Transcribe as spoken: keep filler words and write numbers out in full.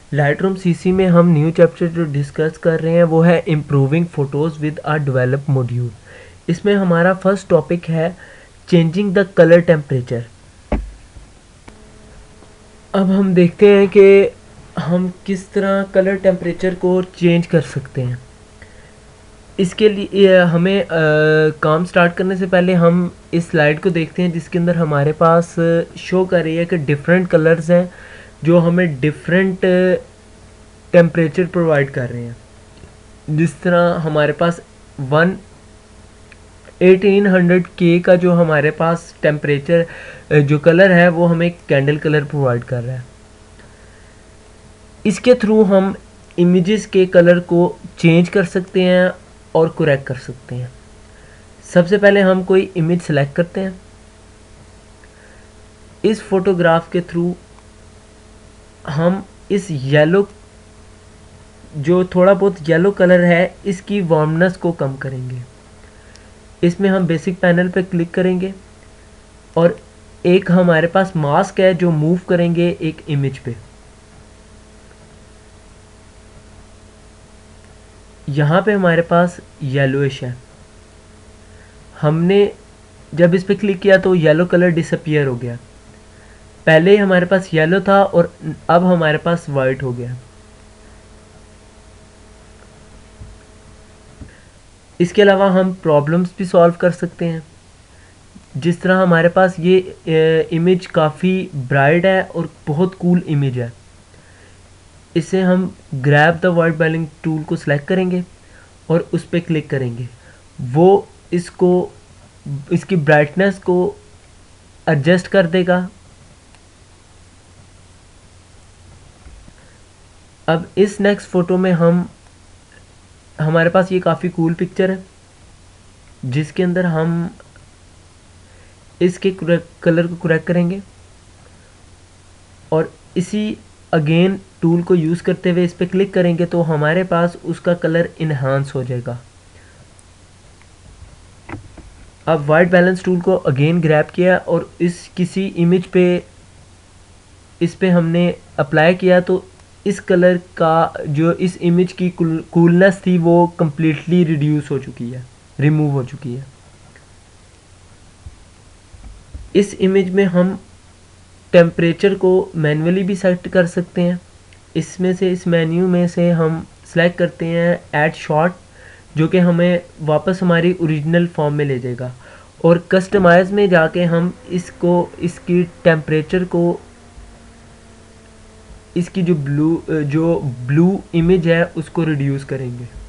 Lightroom CC में हम new chapter जो डिस्कस कर रहे हैं वो है improving photos with a develop module. इसमें हमारा फर्स्ट टॉपिक है चेंजिंग द कलर टेम्परेचर। अब हम देखते हैं कि हम किस तरह कलर टेम्परेचर को चेंज कर सकते हैं। इसके लिए हमें आ, काम स्टार्ट करने से पहले हम इस स्लाइड को देखते हैं जिसके अंदर हमारे पास शो कर रही है कि डिफरेंट कलर्स हैं जो हमें डिफरेंट टेम्परेचर प्रोवाइड कर रहे हैं। जिस तरह हमारे पास वन एटीन हंड्रेड के का जो हमारे पास टेम्परेचर जो कलर है वो हमें कैंडल कलर प्रोवाइड कर रहा है। इसके थ्रू हम इमेजेस के कलर को चेंज कर सकते हैं और करेक्ट कर सकते हैं। सबसे पहले हम कोई इमेज सेलेक्ट करते हैं। इस फोटोग्राफ के थ्रू हम इस येलो जो थोड़ा बहुत येलो कलर है इसकी वार्मनेस को कम करेंगे। इसमें हम बेसिक पैनल पे क्लिक करेंगे और एक हमारे पास मास्क है जो मूव करेंगे एक इमेज पे। यहाँ पे हमारे पास येलोइश है। हमने जब इस पे क्लिक किया तो येलो कलर डिसअपियर हो गया। पहले हमारे पास येलो था और अब हमारे पास वाइट हो गया। इसके अलावा हम प्रॉब्लम्स भी सॉल्व कर सकते हैं। जिस तरह हमारे पास ये इमेज काफ़ी ब्राइट है और बहुत कूल इमेज है। इसे हम grab the white balance tool को सिलेक्ट करेंगे और उस पर क्लिक करेंगे। वो इसको इसकी ब्राइटनेस को एडजस्ट कर देगा। अब इस नेक्स्ट फ़ोटो में हम हमारे पास ये काफ़ी कूल पिक्चर है जिसके अंदर हम इसके कलर को करेक्ट करेंगे और इसी अगेन टूल को यूज़ करते हुए इस पर क्लिक करेंगे तो हमारे पास उसका कलर इन्हांस हो जाएगा। अब वाइट बैलेंस टूल को अगेन ग्रैब किया और इस किसी इमेज पे इस पे हमने अप्लाई किया तो इस कलर का जो इस इमेज की कूलनेस थी वो कम्प्लीटली रिड्यूस हो चुकी है, रिमूव हो चुकी है। इस इमेज में हम टेम्परेचर को मैन्युअली भी सेलेक्ट कर सकते हैं। इसमें से इस मेन्यू में से हम सेलेक्ट करते हैं ऐड शॉट जो कि हमें वापस हमारी ओरिजिनल फॉर्म में ले जाएगा और कस्टमाइज में जाके हम इसको इसकी टेम्परेचर को इसकी जो ब्लू जो ब्लू इमेज है उसको रिड्यूस करेंगे।